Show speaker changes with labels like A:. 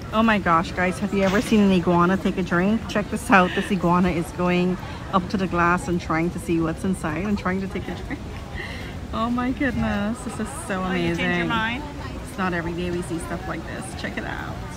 A: Oh my gosh, guys, have you ever seen an iguana take a drink? Check this out. This iguana is going up to the glass and trying to see what's inside and trying to take a drink. Oh my goodness, this is so amazing.
B: You change your mind?
A: It's not every day we see stuff like this. Check it out.